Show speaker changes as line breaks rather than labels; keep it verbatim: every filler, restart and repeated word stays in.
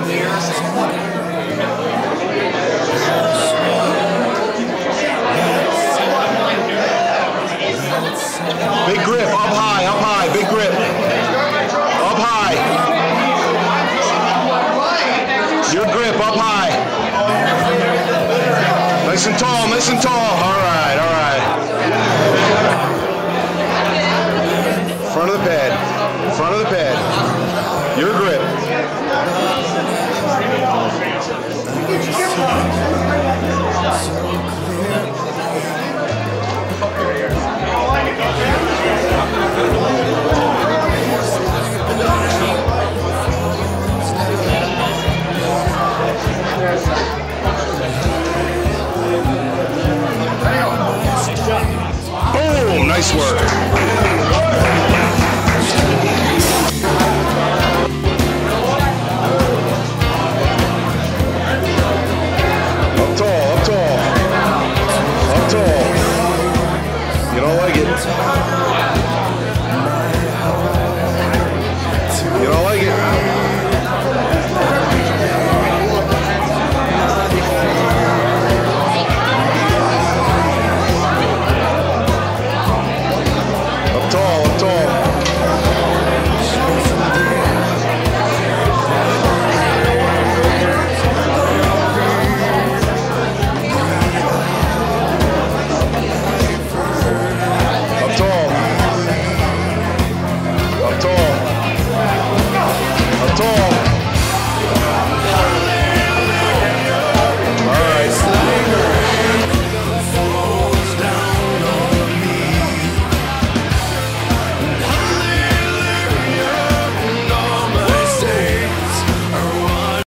Big grip, up high, up high, big grip. Up high. Your grip, up high. Nice and tall, nice and tall. All right, all right. Front of the pad, front of the pad. Your grip.